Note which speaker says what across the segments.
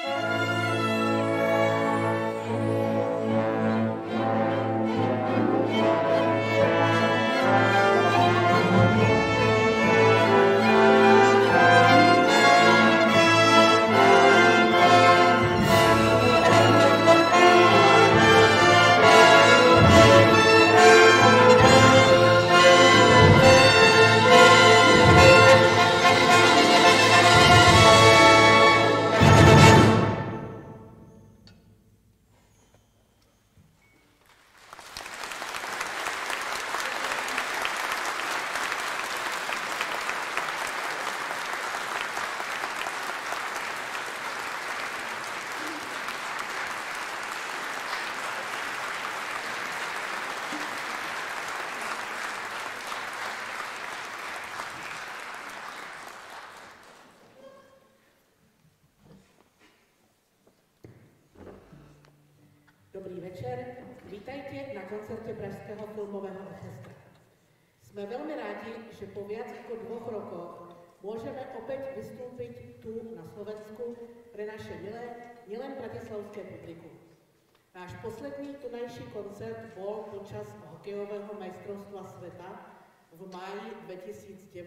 Speaker 1: Dobrý večer, vítajte na koncerte Pražského filmového orchestra. Sme veľmi rádi, že po viac ako 2 rokoch môžeme opäť vystúpiť tu na Slovensku pre naše milé, nielen bratislavské publikum. Náš posledný tunajší koncert bol počas hokejového majstrovstva sveta v máji 2019.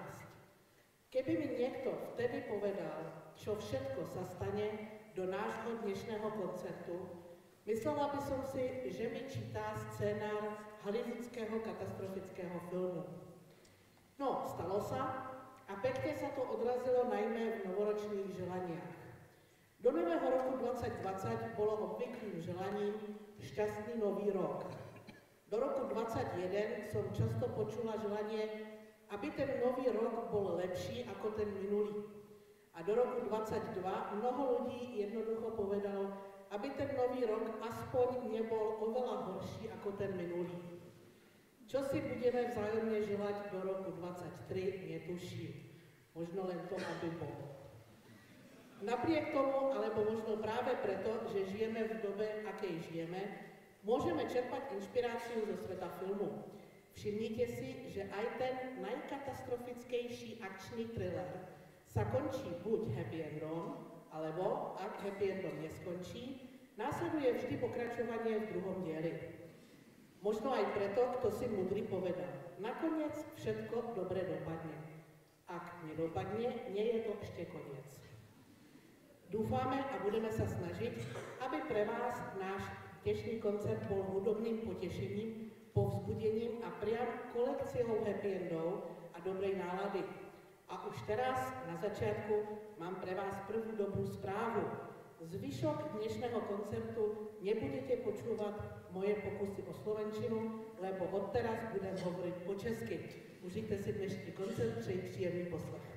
Speaker 1: Keby mi niekto vtedy povedal, čo všetko sa stane do nášho dnešného koncertu, myslela by som si, že mi čítá scénár hollywoodského katastrofického filmu. No, stalo sa a pekne sa to odrazilo najmä v novoročných želaniach. Do nového roku 2020 bolo obvyklým želaním šťastný nový rok. Do roku 2021 som často počula želanie, aby ten nový rok bol lepší ako ten minulý. A do roku 2022 mnoho ľudí jednoducho povedalo, aby ten nový rok aspoň nebol oveľa horší ako ten minulý. Čo si budeme vzájomne želať do roku 2023, netuším. Možno len to, aby bol. Napriek tomu, alebo možno práve preto, že žijeme v dobe, akej žijeme, môžeme čerpať inšpiráciu zo sveta filmu. Všimnite si, že aj ten najkatastrofickejší akčný thriller sa končí buď happy endom, alebo, ak happy endom neskončí, následuje vždy pokračovanie v druhom dieli. Možno aj preto, kto si múdry povedal. Nakoniec všetko dobre dopadne. Ak nedopadne, nie je to ešte koniec. Dúfame a budeme sa snažiť, aby pre vás náš dnešný koncert bol hudobným potešením, povzbudením a priam kolekciou happy endov a dobrej nálady. A už teraz, na začiatku, mám pre vás prvú dobrú správu. Zvyšok dnešného koncertu nebudete počúvať moje pokusy o slovenčinu, lebo odteraz budem hovoriť po česky. Užite si dnešný koncert, přeji příjemný poslech.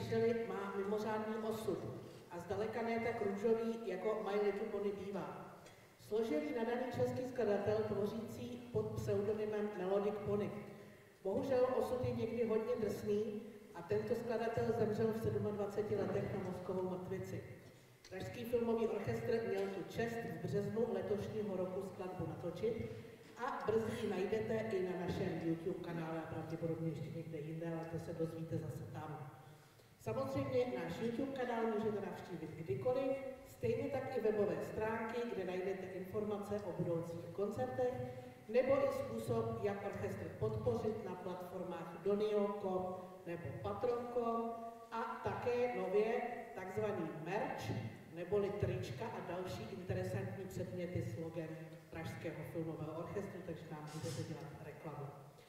Speaker 1: slyšeli, má mimořádný osud a zdaleka ne tak růžový, jako My Little Pony bývá. Složilý nadaný český skladatel tvořící pod pseudonymem Melodic Pony. Bohužel osud je někdy hodně drsný a tento skladatel zemřel v 27 letech na mozkovou mrtvici. Pražský filmový orchestr měl tu čest v březnu letošního roku skladbu natočit a brzy ji najdete i na našem YouTube kanále a pravděpodobně ještě někde jinde, ale to se dozvíte zase tam. Samozřejmě náš YouTube kanál můžete navštívit kdykoliv, stejně tak i webové stránky, kde najdete informace o budoucích koncertech, nebo i způsob, jak orchestr podpořit na platformách Donio.com nebo Patron.com a také nově takzvaný merch, neboli trička a další interesantní předměty s logem Pražského filmového orchestru, takže nám můžete dělat reklamu.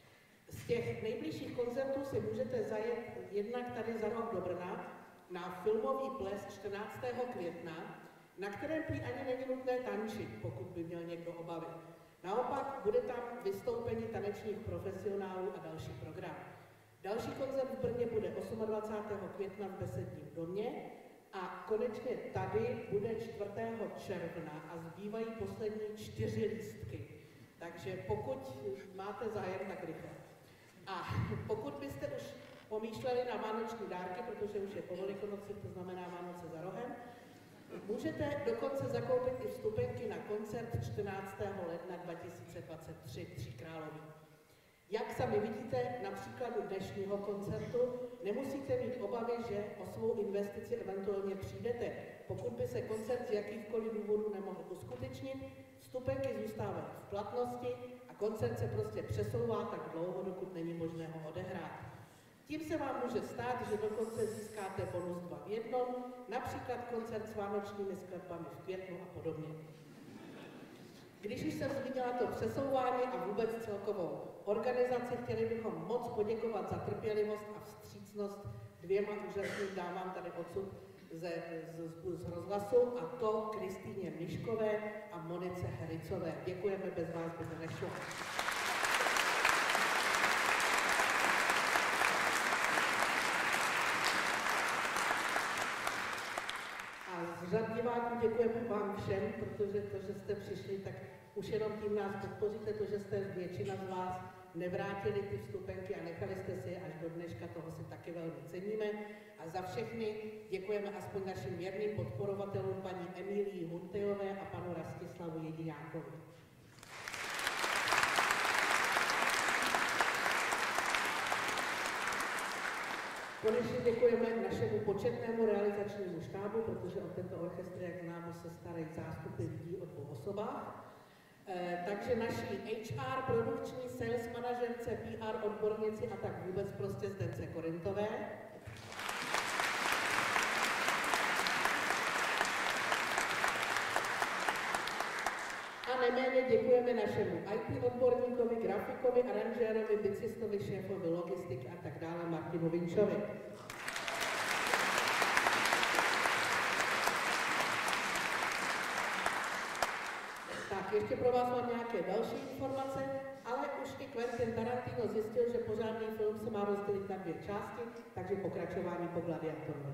Speaker 1: Z těch nejbližších koncertů si můžete zajet jednak tady za rok do Brna na filmový ples 14. května, na kterém prý ani není nutné tančit, pokud by měl někdo obavy. Naopak bude tam vystoupení tanečních profesionálů a další program. Další koncert v Brně bude 28. května v Besedním domě a konečně tady bude 4. června a zbývají poslední 4 lístky. Takže pokud máte zájem, tak rychle. A pokud byste už pomýšleli na vánoční dárky, protože už je po Velikonoci, to znamená Vánoce za rohem, můžete dokonce zakoupit i vstupenky na koncert 14. ledna 2023 Tří Královí. Jak sami vidíte na příkladu dnešního koncertu, nemusíte mít obavy, že o svou investici eventuálně přijdete. Pokud by se koncert z jakýchkoliv důvodů nemohl uskutečnit, vstupenky zůstávají v platnosti a koncert se prostě přesouvá tak dlouho, dokud není možné ho odehrát. Tím se vám může stát, že dokonce získáte bonus 2 v jednom, například koncert s vánočními skladbami v květnu a podobně. Když už jsem zmínila to přesouvání a vůbec celkovou organizaci, chtěli bychom moc poděkovat za trpělivost a vstřícnost 2 úžasným dávám tady odsud z rozhlasu, a to Kristýně Miškové a Monice Hericové. Děkujeme, bez vás by to nešlo. Z řad diváků děkujeme vám všem, protože to, že jste přišli, tak už jenom tím nás podpoříte, to, že jste většina z vás nevrátili ty vstupenky a nechali jste si je až do dneška, toho si taky velmi ceníme. A za všechny děkujeme aspoň našim věrným podporovatelům paní Emílii Huntejové a panu Rastislavu Jediňákovi. Konečně děkujeme našemu početnému realizačnímu štábu, protože o tento orchestr, jak známo, se starají zástupy lidí o 2 osobách. Takže naší HR, produkční, sales manažerce, PR odbornici a tak vůbec prostě Zdence Korintové. A neméně děkujeme našemu IT odborníkovi, grafikovi, aranžérovi, bicistovi, šéfovi logistiky a tak dále, Martinu Vinčovi. Tak, ještě pro vás mám nějaké další informace, ale už i Quentin Tarantino zjistil, že pořádný film se má rozdělit na 2 části, takže pokračování po Gladiátorovi.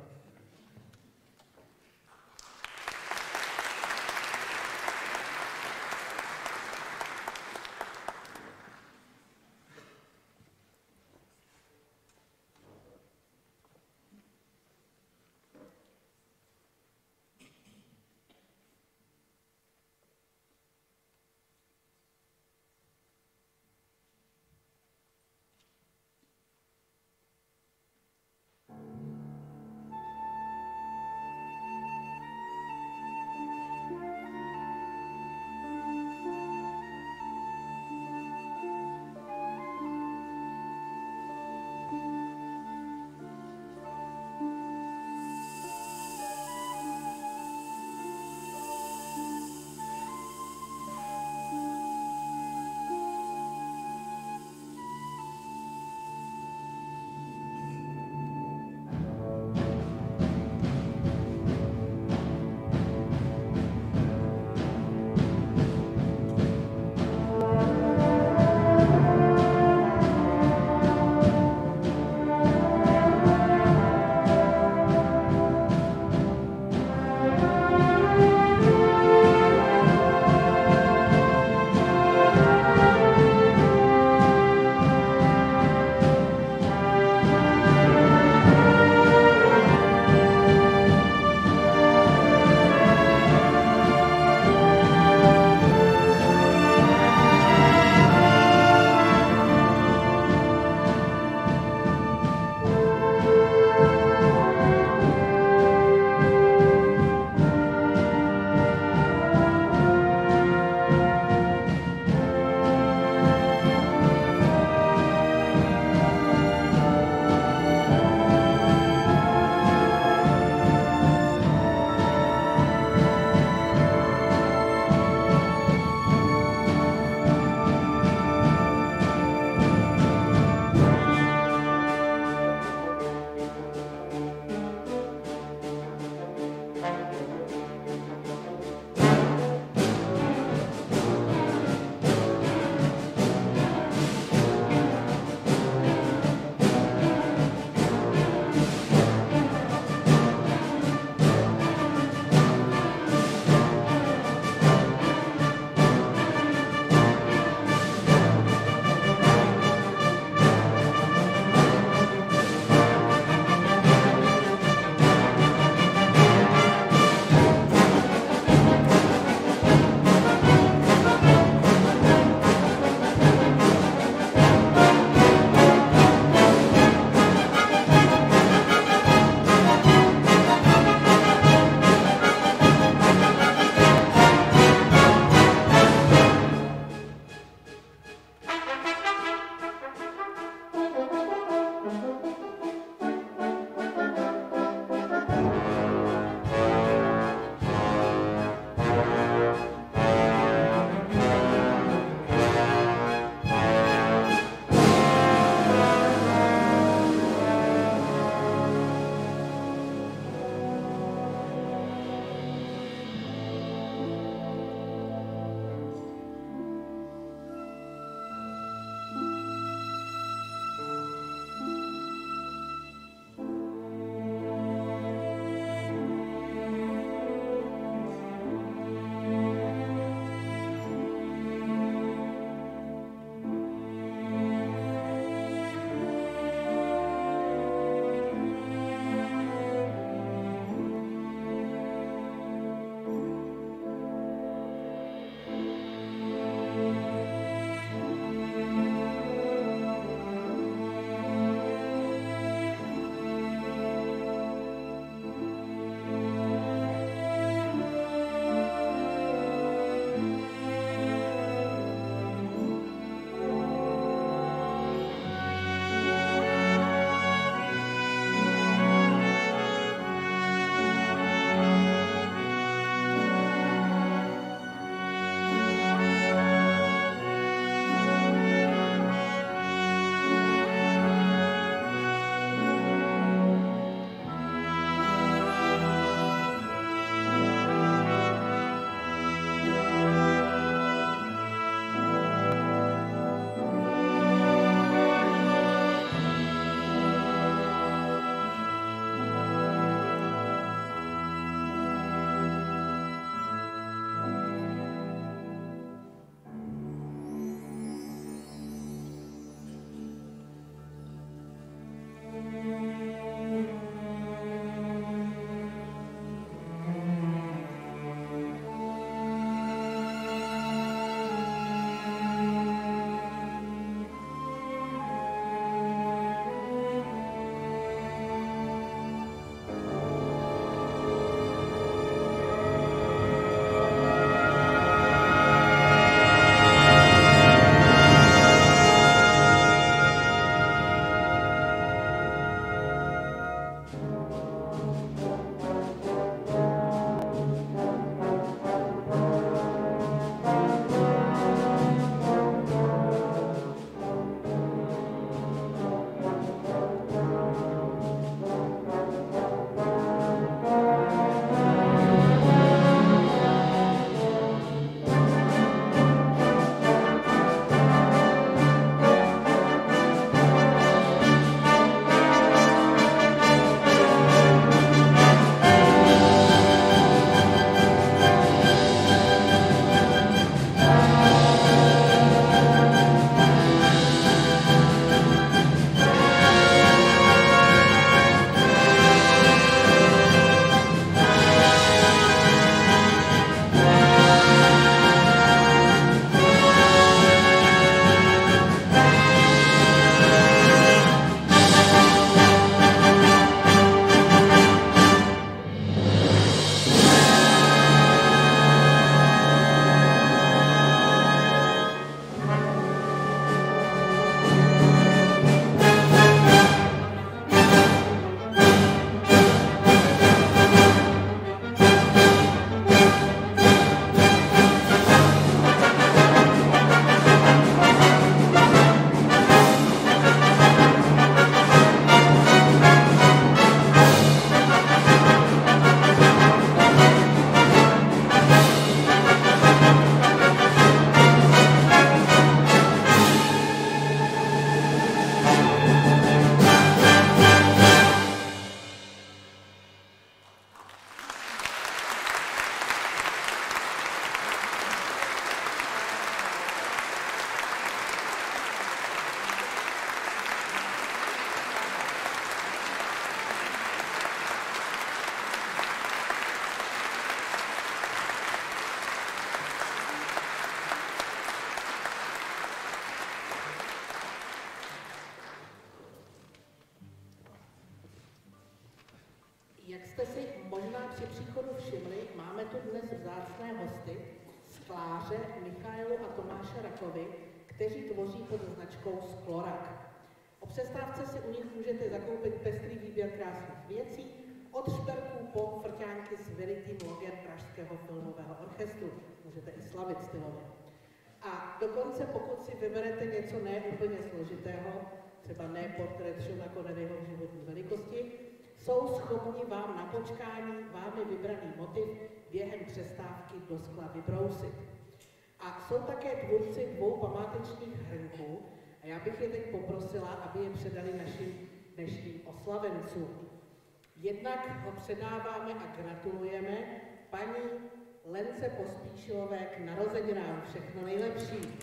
Speaker 1: Jak jste si možná při příchodu všimli, máme tu dnes vzácné hosty, skláře Michailu a Tomáše Rakovi, kteří tvoří pod značkou Sklorak. O přestávce si u nich můžete zakoupit pestrý výběr krásných věcí, od šperků po frťánky s vylitým logem Pražského filmového orchestru. Můžete i slavit stylově. A dokonce pokud si vyberete něco ne úplně složitého, třeba ne portrét Šona Conneryho v životní velikosti, jsou schopni vám na počkání vámi vybraný motiv během přestávky do skla vybrousit. A jsou také tvůrci 2 památečních hrnků a já bych je teď poprosila, aby je předali našim dnešním oslavencům. Jednak ho předáváme a gratulujeme paní Lence Pospíšilové k narozeninám. Všechno nejlepší.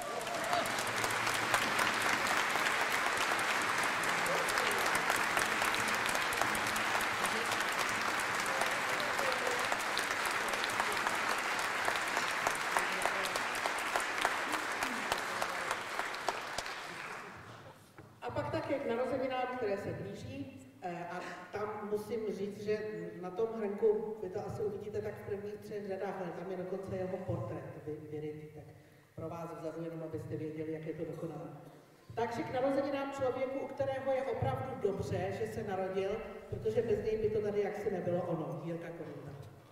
Speaker 1: A pak také k narozeninám, které se blíží. A tam musím říct, že na tom hrnku, vy to asi uvidíte tak v prvních 3 řadách, ale tam je dokonce jeho portrét vyrytý, tak pro vás vzadu jenom, abyste věděli, jak je to dokonalé. Takže k narozeninám člověku, u kterého je opravdu dobře, že se narodil, protože bez něj by to tady jaksi nebylo ono. Jirka Korunta.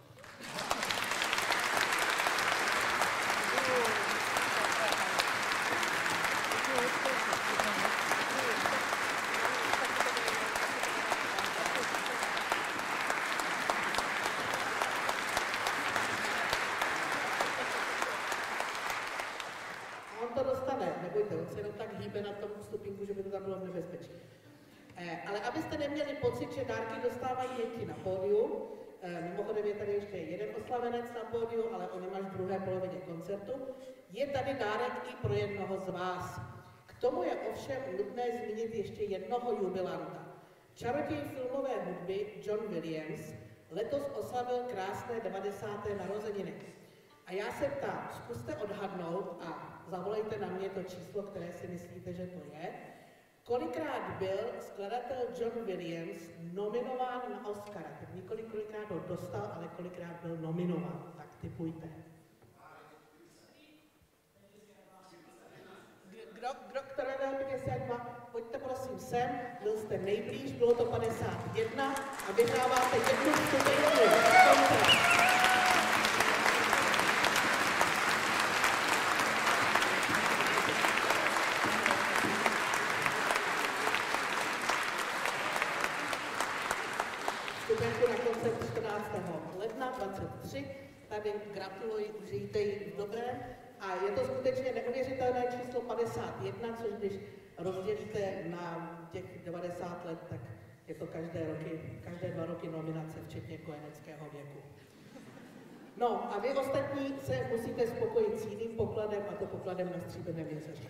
Speaker 1: Na tom stupínku, že by to tam bylo v nebezpečí. Ale abyste neměli pocit, že dárky dostávají děti na pódiu, mimochodem je tady ještě jeden oslavenec na pódiu, ale on je až v druhé polovině koncertu, je tady dárek i pro jednoho z vás. K tomu je ovšem nutné zmínit ještě jednoho jubilanta. Čaroděj filmové hudby John Williams letos oslavil krásné 90. narozeniny. A já se ptám, zkuste odhadnout a zavolejte na mě to číslo, které si myslíte, že to je. Kolikrát byl skladatel John Williams nominován na Oscara? Tak nikoli kolikrát ho dostal, ale kolikrát byl nominován. Tak tipujte. Kdo které byl 52? Pojďte prosím sem, byl jste nejblíž, bylo to 51 a vyhráváte 1 vstupenku. Na koncert 14. ledna 23. Tady gratuluji, užijte ji v dobrém. A je to skutečně neuvěřitelné číslo 51, což když rozdělíte na těch 90 let, tak je to každé 2 roky nominace, včetně kojeneckého věku. No a vy ostatní se musíte spokojit s jiným pokladem, a to pokladem na Stříbrném jezeře.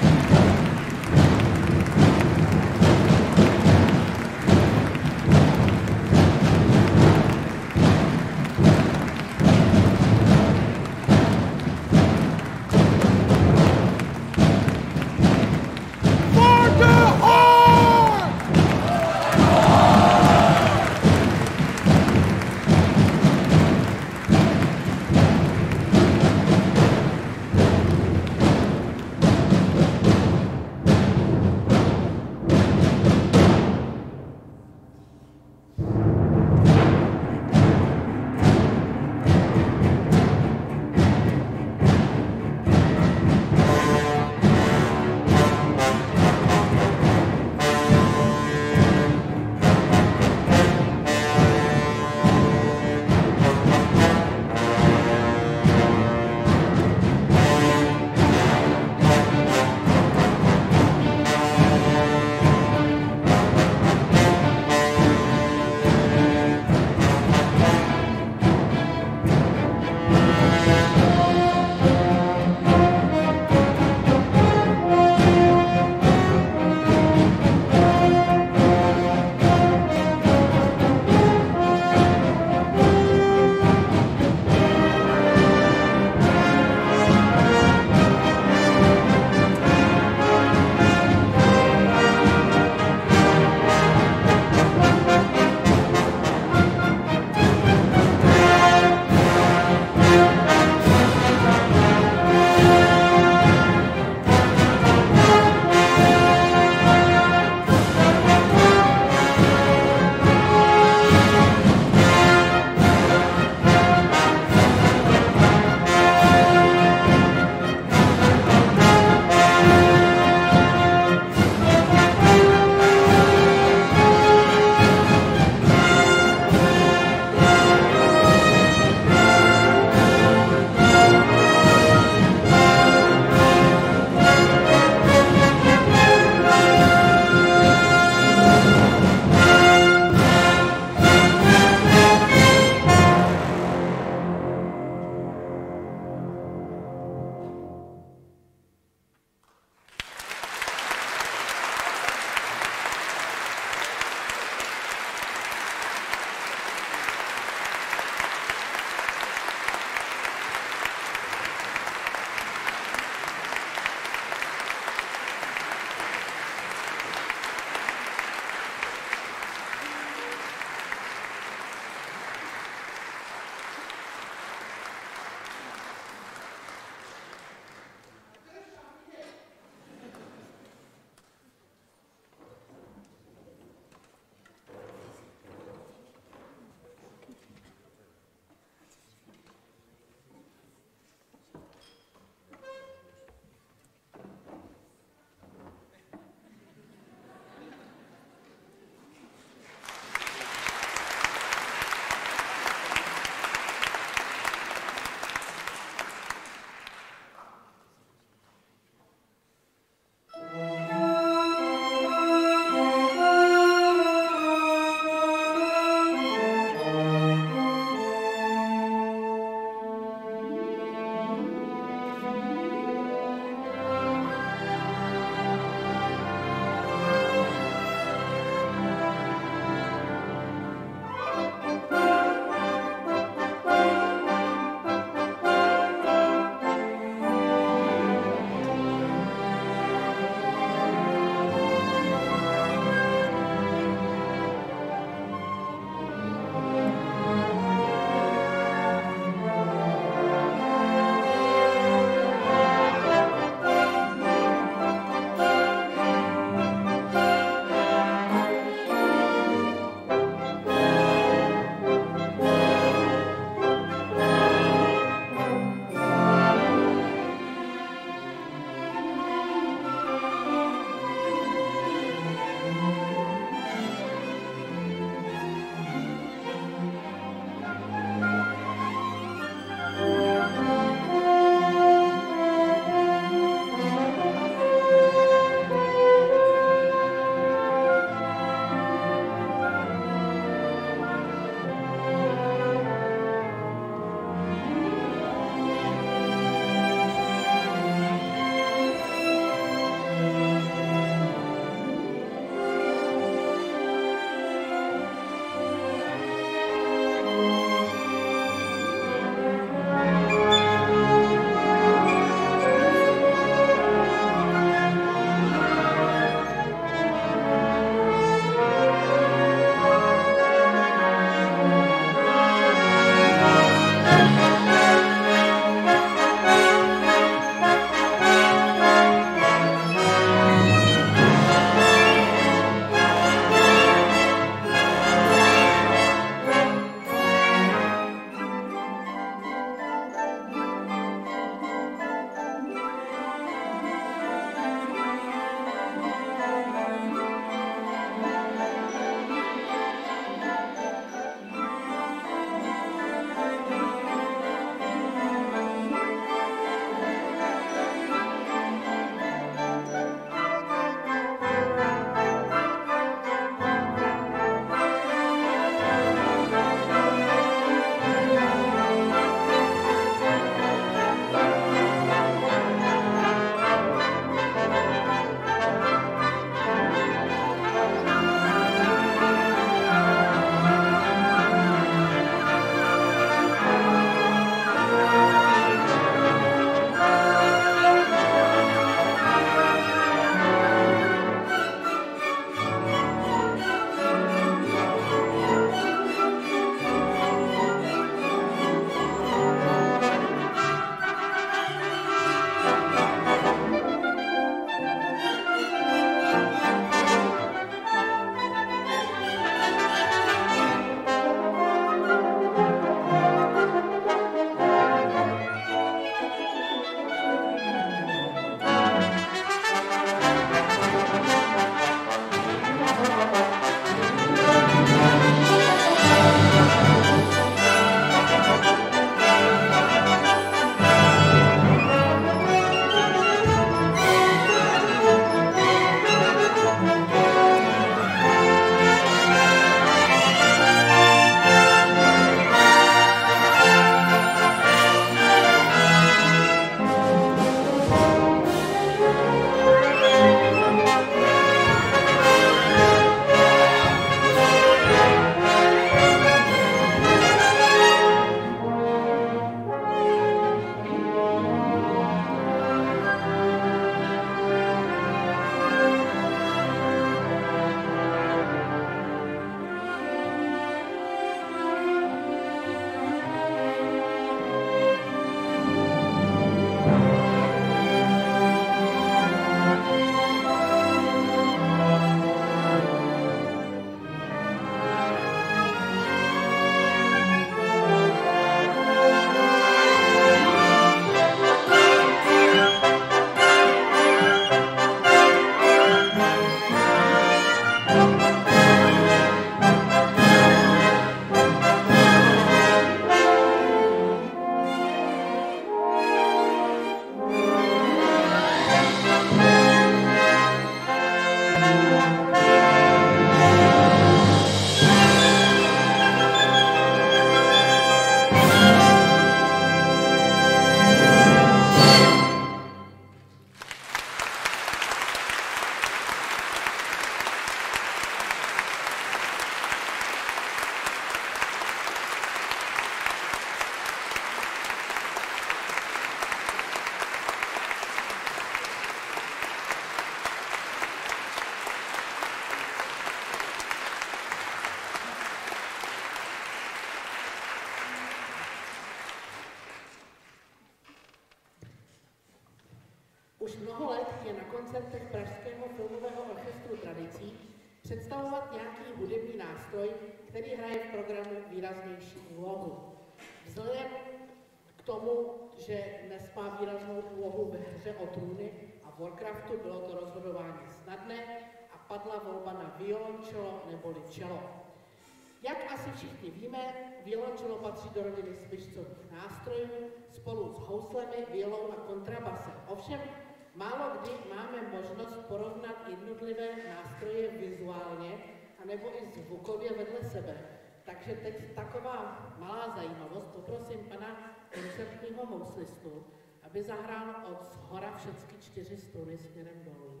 Speaker 1: Už mnoho let je na koncertech Pražského filmového orchestru tradicí představovat nějaký hudební nástroj, který hraje v programu výraznější úlohu. Vzhledem k tomu, že dnes má výraznou úlohu ve hře o trůny a v Warcraftu, bylo to rozhodování snadné a padla volba na violončelo neboli čelo. Jak asi všichni víme, violončelo patří do rodiny smyčcových nástrojů spolu s houslemi, violou a kontrabasem. Ovšem, málo kdy máme možnost porovnat jednotlivé nástroje vizuálně anebo i zvukově vedle sebe. Takže teď taková malá zajímavost, poprosím pana koncertního houslistu, aby zahrál od shora všechny 4 struny směrem dolů.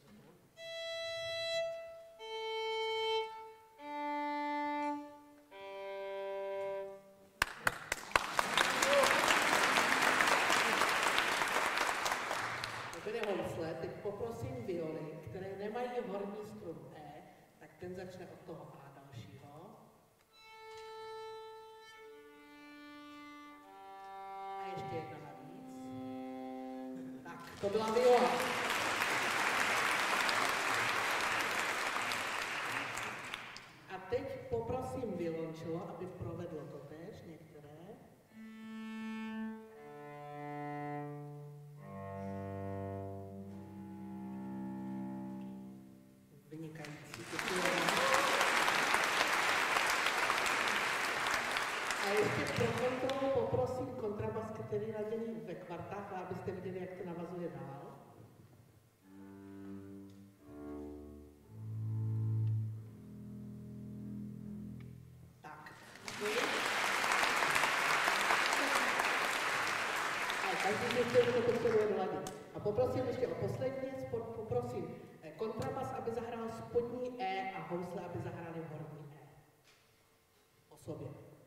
Speaker 1: Teď poprosím violy, které nemají horní strunu E, tak ten začne od toho A dalšího. A ještě jedna navíc. Tak, to byla viola. A teď poprosím violončelo, aby provedlo to též některé. A ještě pro kontrolu poprosím kontrabas, který je laděný ve kvartách, abyste viděli, jak to navazuje dál. Tak. A každý ještě to potřebuje doladit. A poprosím ještě o poslední, poprosím kontrabas, aby zahrál spodní E a housle, aby zahráli horní E. O sobě.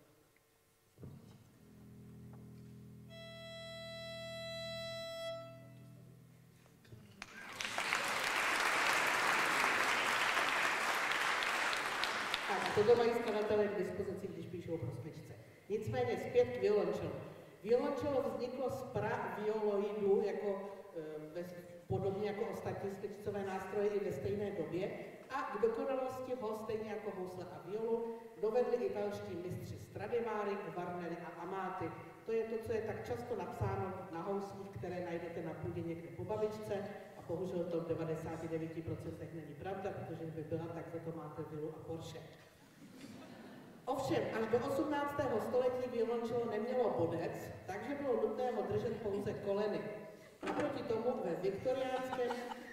Speaker 1: Toto mají skladatelé k dispozici, když píšou pro smyčce. Nicméně zpět k violončelu. Violončelo vzniklo z pravioloidu, jako podobně jako ostatní smyčcové nástroje i ve stejné době, a k dokonalosti ho, stejně jako housle a violu, dovedli italští mistři Stradivari, Guarneri a Amati. To je to, co je tak často napsáno na houslích, které najdete na půdě někde po babičce, a bohužel to v 99% není pravda, protože by byla, tak za to máte vilu a Porsche. Ovšem, až do 18. století violončelo nemělo bodec, takže bylo nutné ho držet pouze koleny. Naproti tomu ve viktoriánském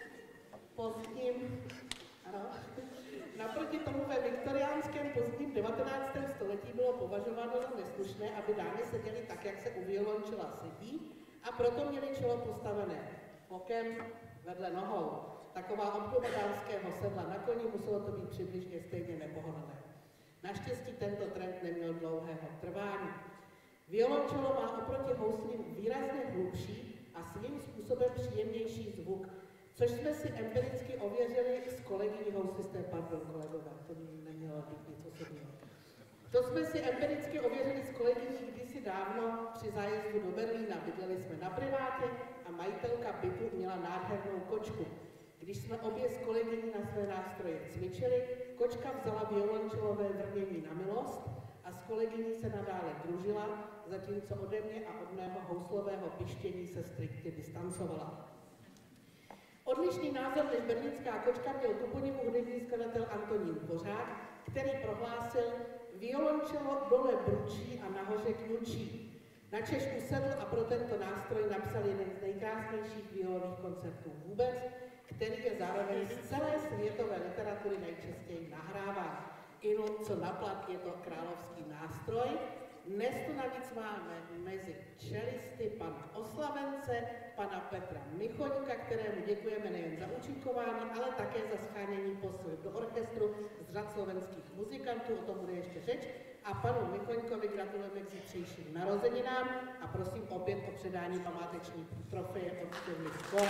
Speaker 1: pozdním 19. století bylo považováno za neslušné, aby dámy seděly tak, jak se u violončela sedí, a proto měli čelo postavené bokem vedle nohou. Taková obdoba dánského sedla na koni, muselo to být přibližně stejně nepohodlné. Naštěstí tento trend neměl dlouhého trvání. Violončelo má oproti houslím výrazně hlubší a svým způsobem příjemnější zvuk, což jsme si empiricky ověřili s kolegyní houslisté, pardon kolegové, to nemělo být nic osobního. To jsme si empiricky ověřili s kolegyní kdysi dávno při zájezdu do Berlína. Bydleli jsme na privátě a majitelka bytu měla nádhernou kočku. Když jsme obě s kolegyní na své nástroje cvičili, kočka vzala violončelové vrnění na milost a s kolegyní se nadále družila, zatímco ode mě a od mého houslového pištění se striktně distancovala. Odlišný názor než berlínská kočka měl Kuponimu hudební skladatel Antonín Dvořák, který prohlásil: violončelo dole bručí a nahoře kňučí. Načež usedl a pro tento nástroj napsal jeden z nejkrásnějších violových koncertů vůbec, který je zároveň z celé světové literatury nejčastěji nahráván. Inu, co naplat, je to královský nástroj. Dnes tu navíc máme mezi čelisty pana oslavence, pana Petra Michoňka, kterému děkujeme nejen za účinkování, ale také za shánění posil do orchestru z řad slovenských muzikantů, o tom bude ještě řeč. A panu Michoňkovi gratulujeme k zítřejším narozeninám a prosím opět o předání památeční trofeje od firmy Skor.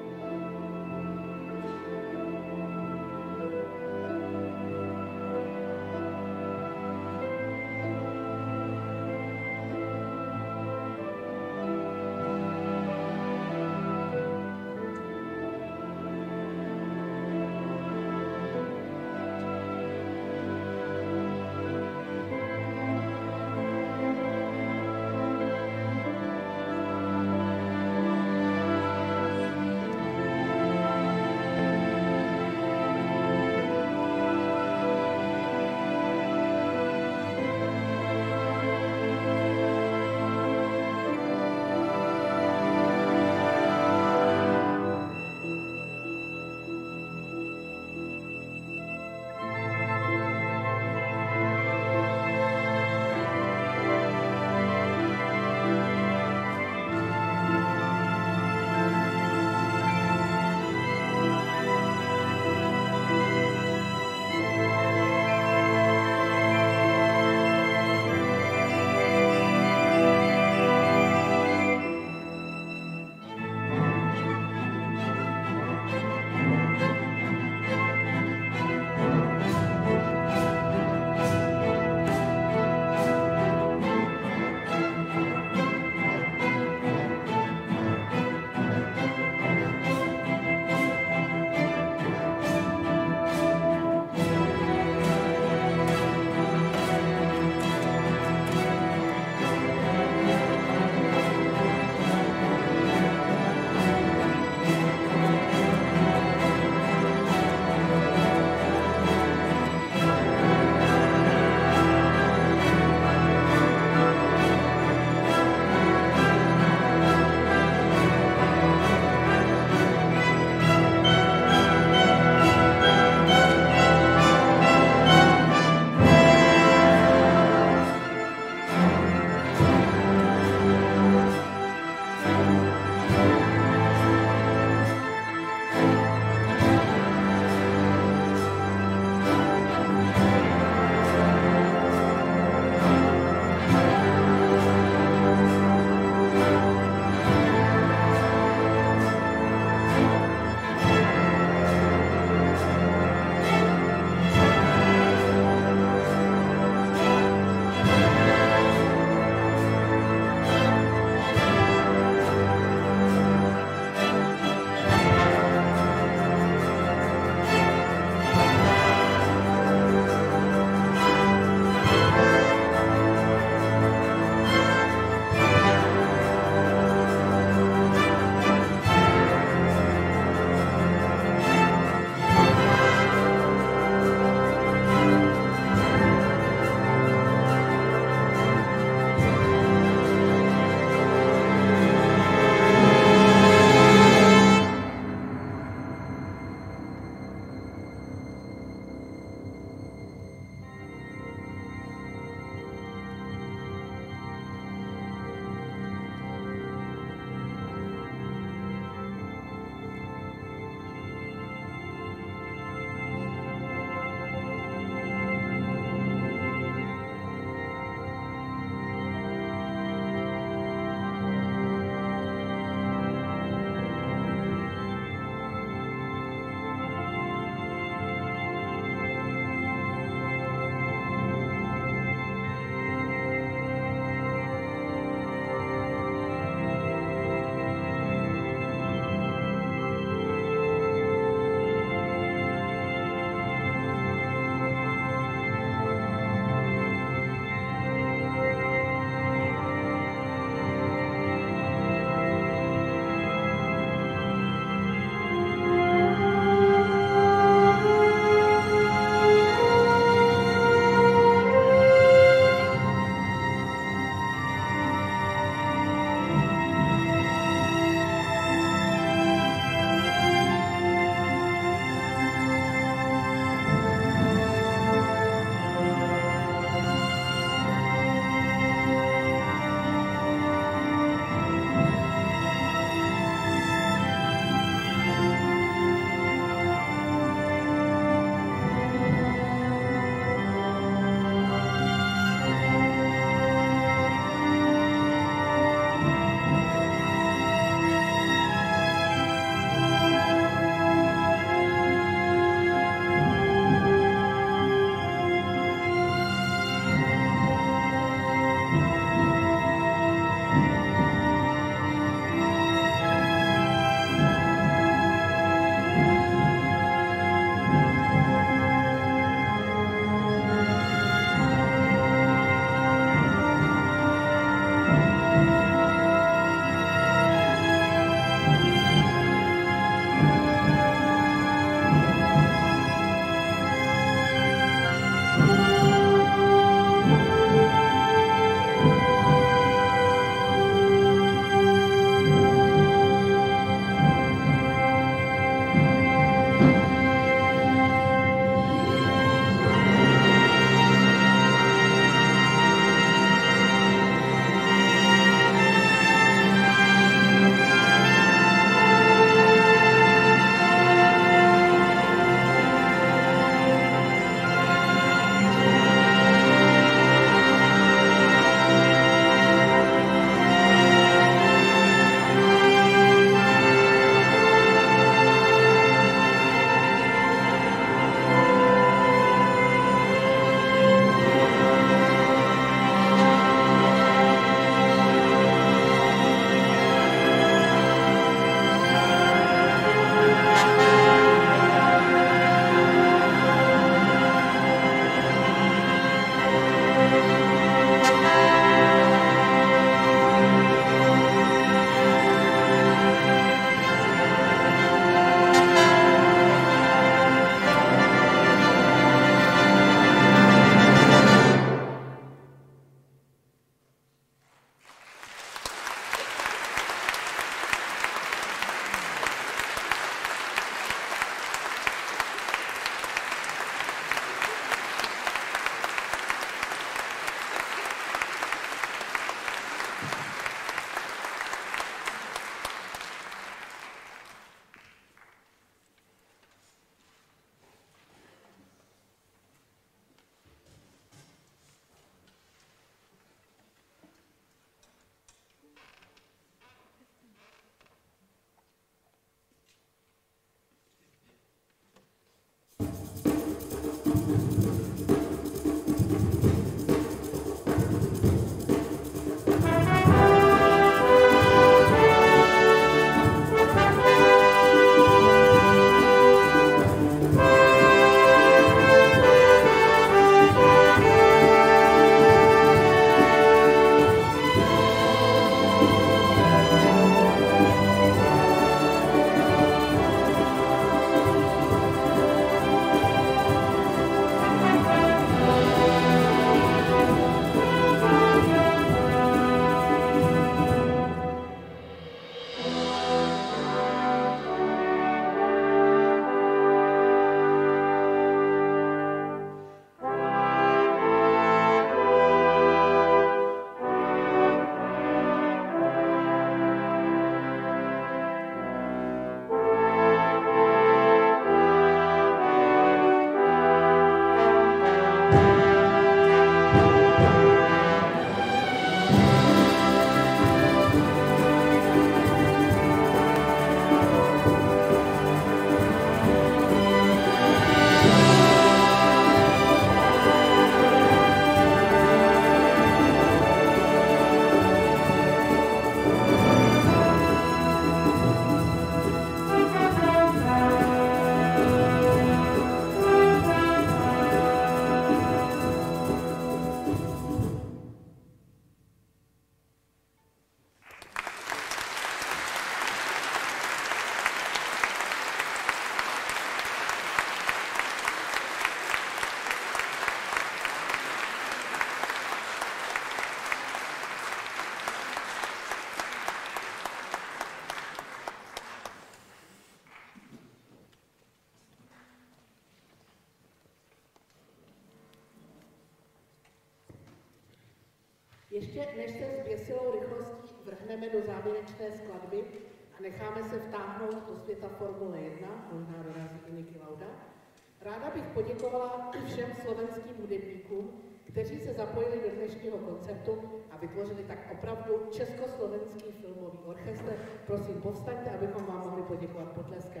Speaker 1: Ještě než se s běsilou rychlostí vrhneme do závěrečné skladby a necháme se vtáhnout do světa Formule 1, možná dorazí i Niki Lauda, ráda bych poděkovala všem slovenským hudebníkům, kteří se zapojili do dnešního koncertu a vytvořili tak opravdu československý filmový orchestr. Prosím, povstaňte, abychom vám mohli poděkovat potleskem.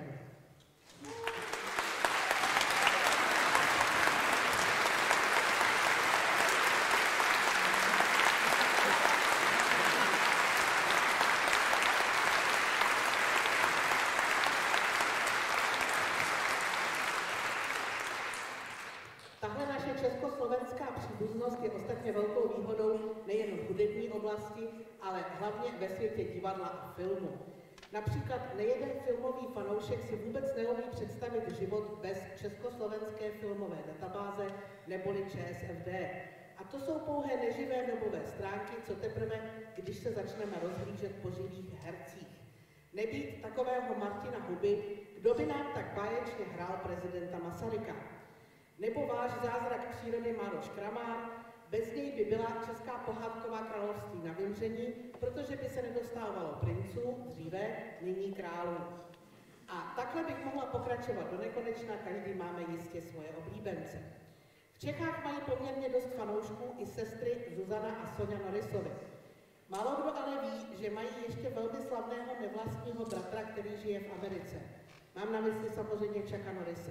Speaker 1: Tahle naše československá příbuznost je ostatně velkou výhodou nejen v hudební oblasti, ale hlavně ve světě divadla a filmu. Například nejeden filmový fanoušek si vůbec neumí představit život bez československé filmové databáze neboli ČSFD. A to jsou pouhé neživé webové stránky, co teprve, když se začneme rozhlížet po živých hercích. Nebýt takového Martina Huby, kdo by nám tak báječně hrál prezidenta Masaryka? Nebo váš zázrak přírody Mároš Kramár, bez něj by byla česká pohádková království na vymření, protože by se nedostávalo princů, dříve, nyní králů. A takhle bych mohla pokračovat do nekonečna, každý máme jistě svoje oblíbence. V Čechách mají poměrně dost fanoušků i sestry Zuzana a Sonja Norrisovy. Málo kdo ale ví, že mají ještě velmi slavného nevlastního bratra, který žije v Americe. Mám na mysli samozřejmě Chucka Norrise.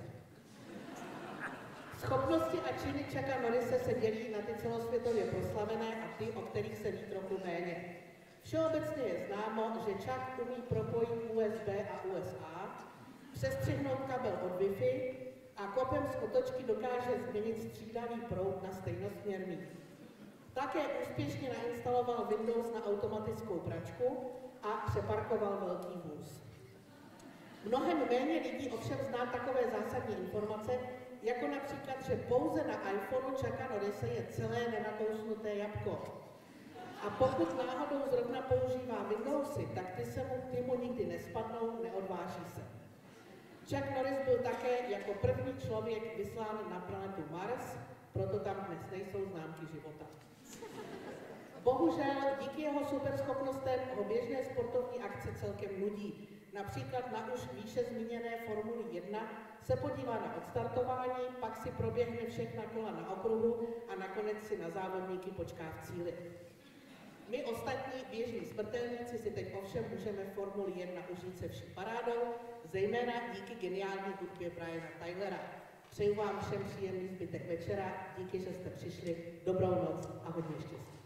Speaker 1: Schopnosti a činy Chucka Norrise se dělí na ty celosvětově proslavené a ty, o kterých se ví trochu méně. Všeobecně je známo, že Chuck umí propojit USB a USA, přestřihnout kabel od Wi-Fi a kopem z otočky dokáže změnit střídavý proud na stejnosměrný. Také úspěšně nainstaloval Windows na automatickou pračku a přeparkoval velký vůz. Mnohem méně lidí ovšem zná takové zásadní informace, jako například, že pouze na iPhoneu Chucka Norrise je celé nenakousnuté jabko. A pokud náhodou zrovna používá Windowsy, tak ty mu nikdy nespadnou, neodváží se. Chuck Norris byl také jako první člověk vyslán na planetu Mars, proto tam dnes nejsou známky života. Bohužel díky jeho superschopnostem ho běžné sportovní akce celkem nudí. Například na už výše zmíněné Formuli 1 se podívá na odstartování, pak si proběhne všechna kola na okruhu a nakonec si na závodníky počká v cíli. My ostatní běžní smrtelníci si teď ovšem můžeme Formuli 1 užít se vší parádou, zejména díky geniální hudbě Briana Tylera. Přeju vám všem příjemný zbytek večera, díky, že jste přišli, dobrou noc a hodně štěstí.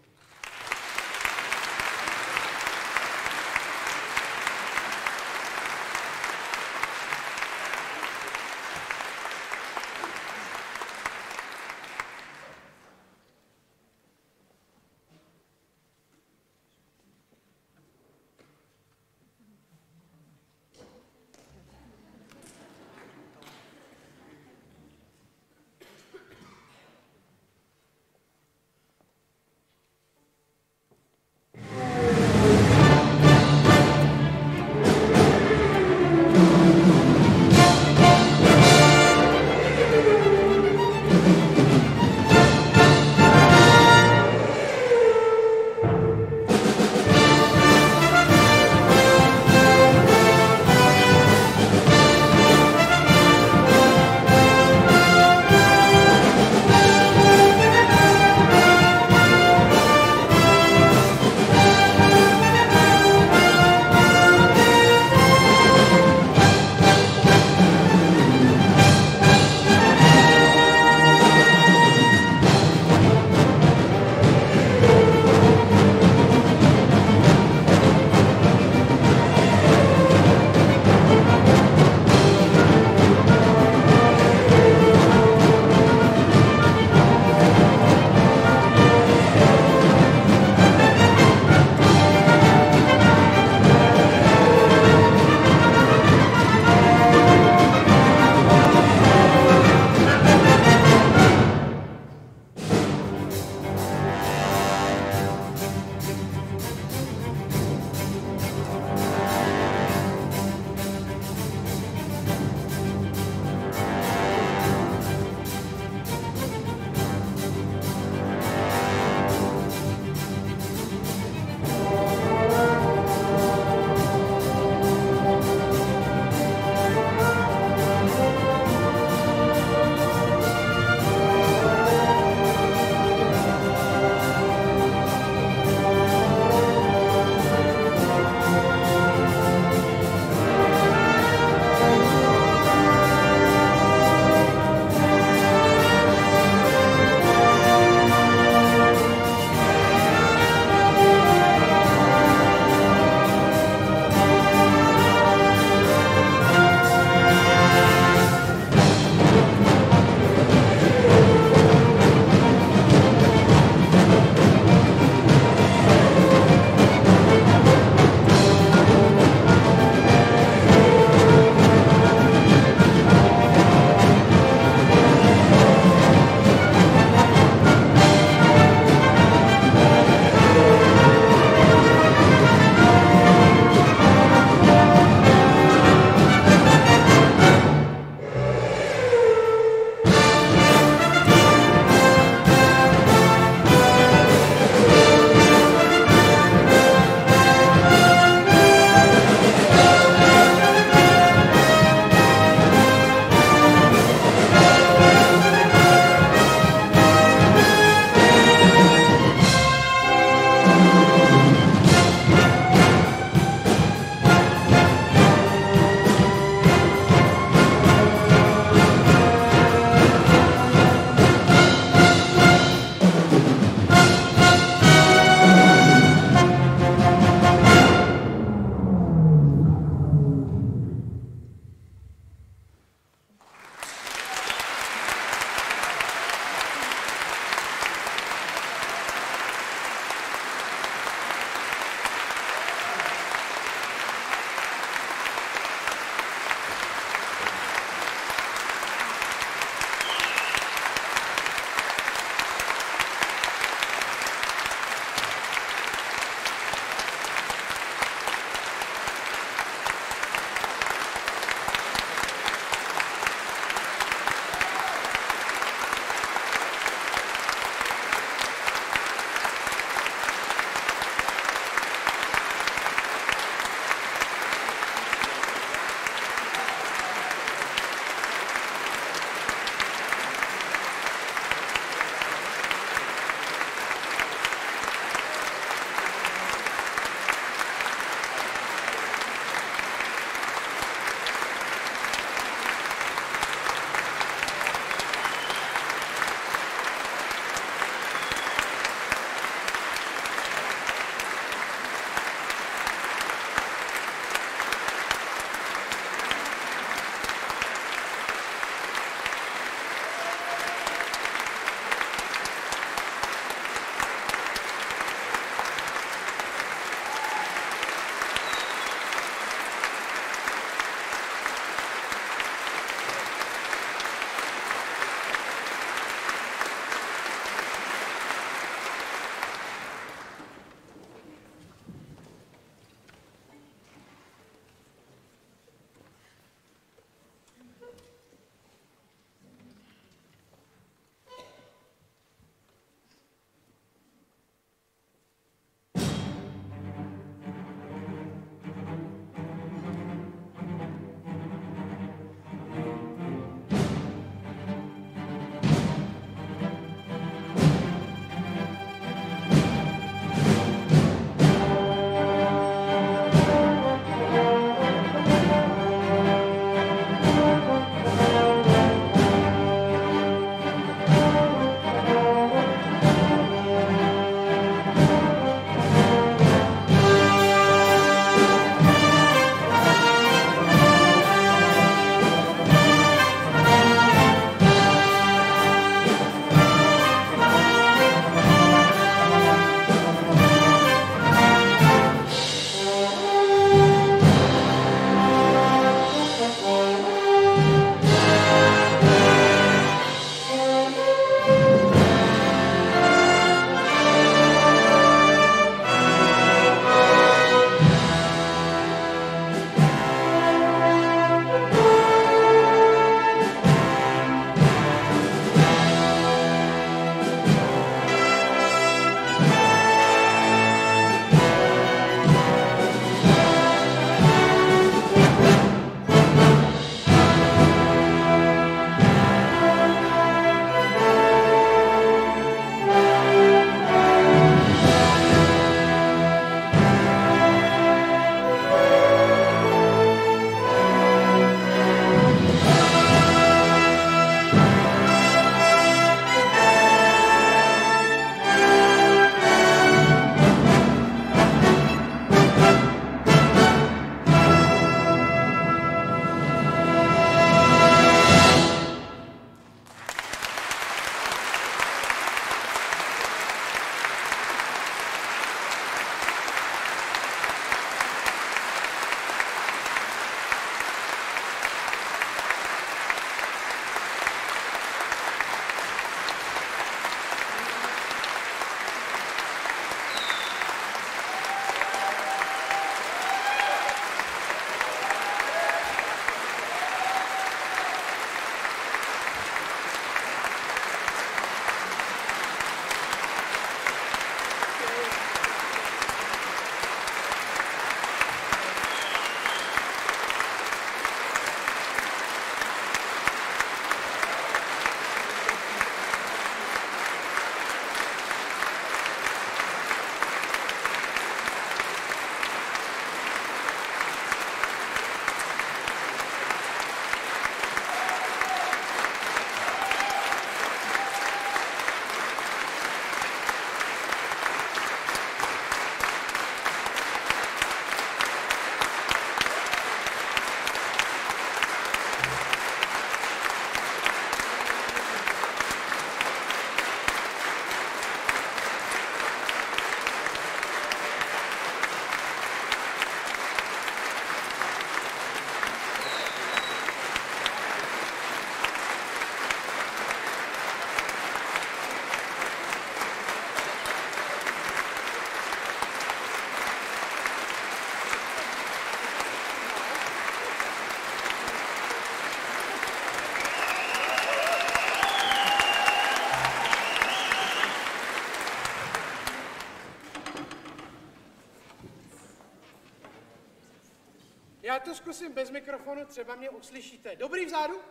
Speaker 2: Já to zkusím bez mikrofonu, třeba mě uslyšíte. Dobrý vzadu?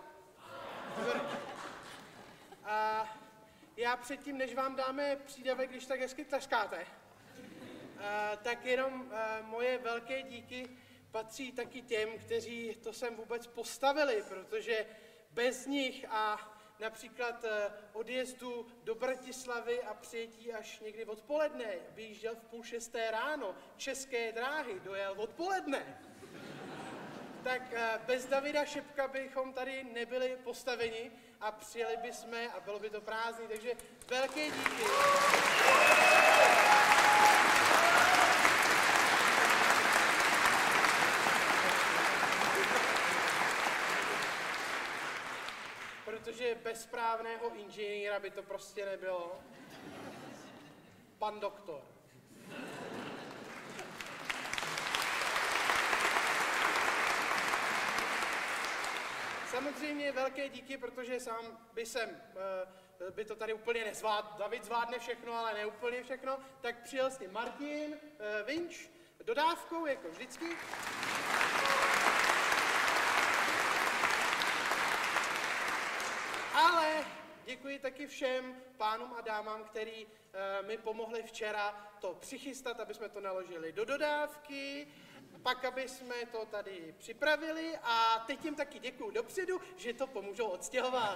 Speaker 2: A já předtím, než vám dáme přídavek, když tak hezky tleskáte, tak jenom moje velké díky patří taky těm, kteří to sem vůbec postavili, protože bez nich a například odjezdu do Bratislavy a přijetí až někdy odpoledne, vyjížděl v 5:30 ráno, České dráhy, dojel odpoledne. Tak bez Davida Šepka bychom tady nebyli postaveni a přijeli bychom a bylo by to prázdný, takže velké díky. Protože bez správného inženýra by to prostě nebylo. Pan doktor. Samozřejmě velké díky, protože sám by to tady úplně nezvládl. David zvládne všechno, ale ne úplně všechno. Tak přijel s ním Martin Vinč dodávkou, jako vždycky. Ale děkuji taky všem pánům a dámám, který mi pomohli včera to přichystat, aby jsme to naložili do dodávky, pak aby jsme to tady připravili a teď jim taky děkuju dopředu, že to pomůžou odstěhovat.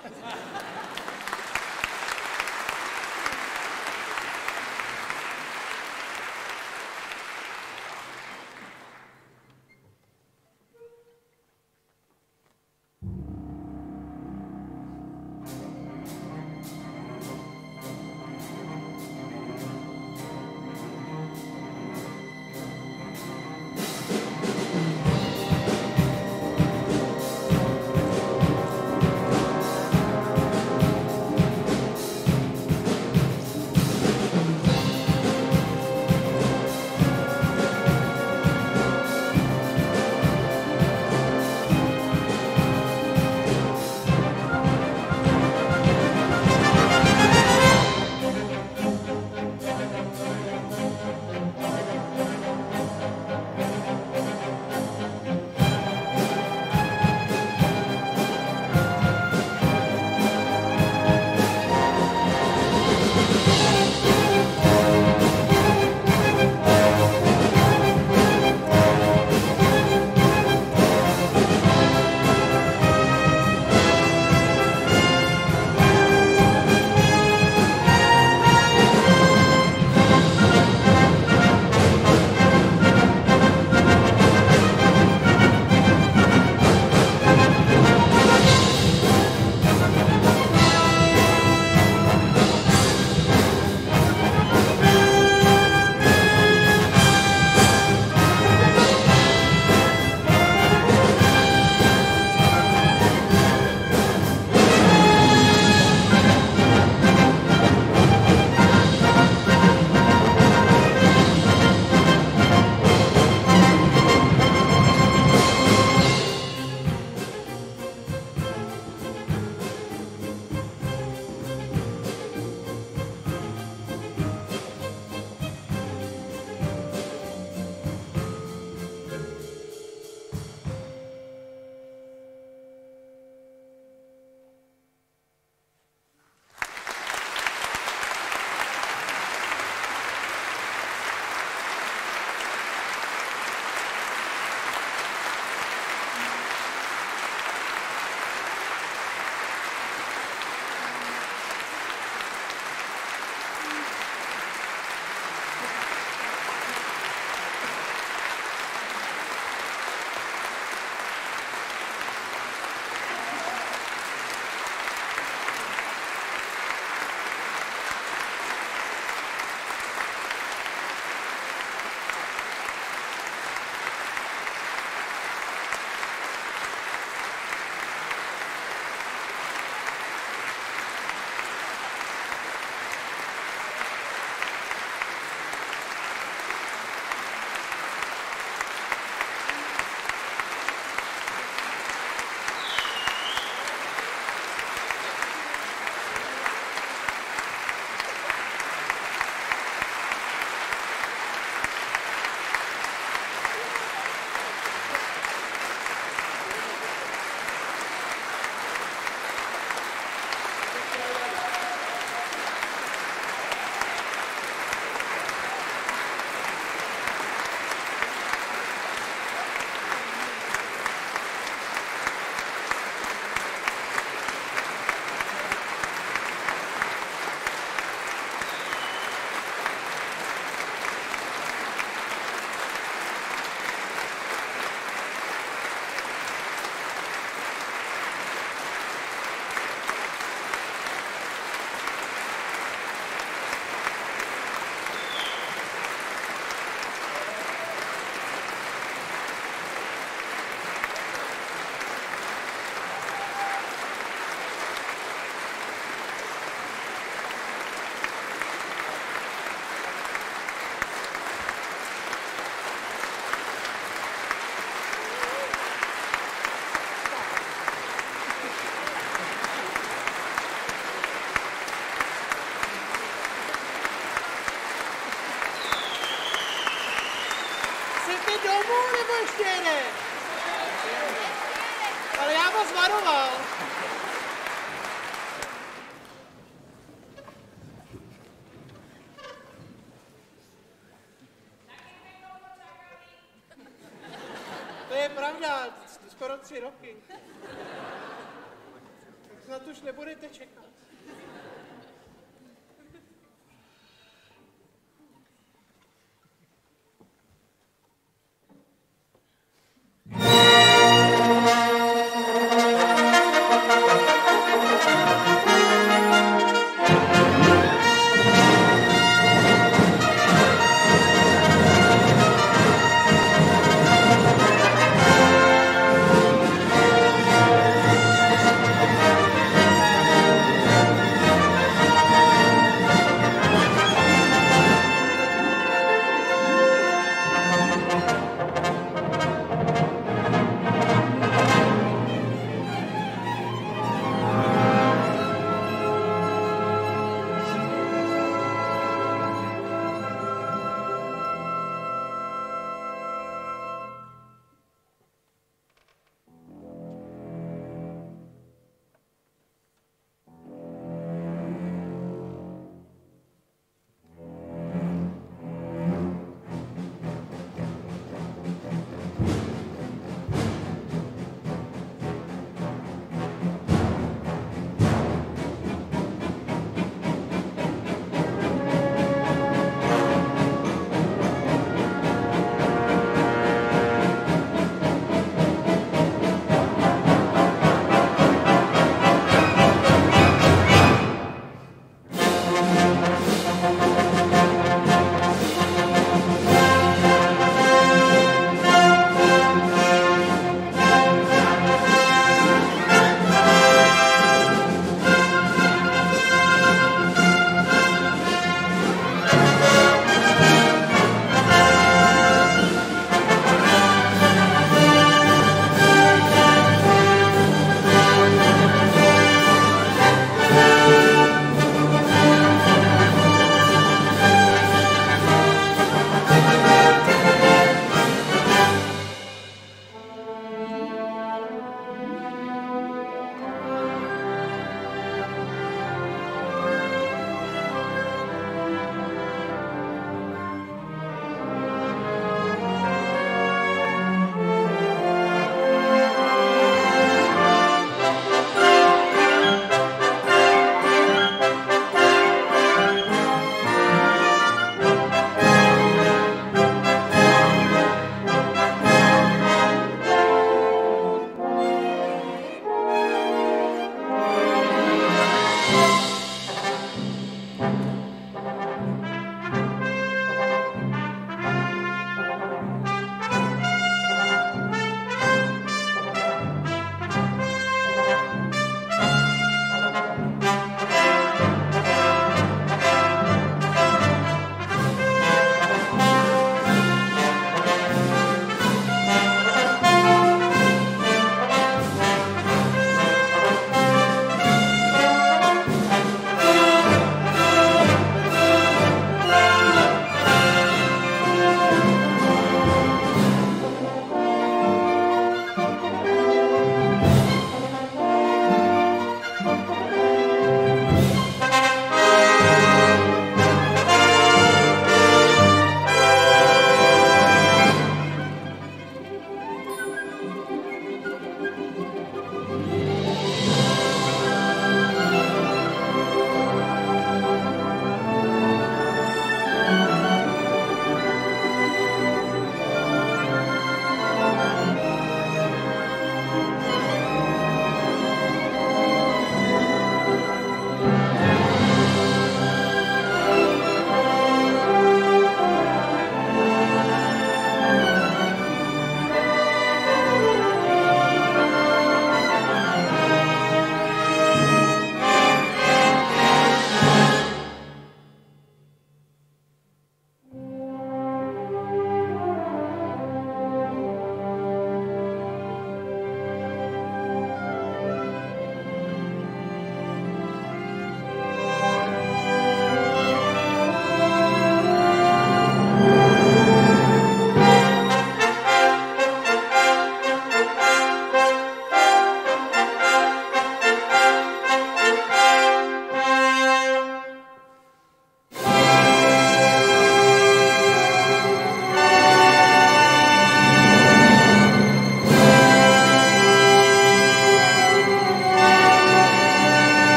Speaker 2: Domů nebo ještě jeden? Ale já vás varoval. To je pravda, skoro 3 roky. Tak snad už nebudete čekat.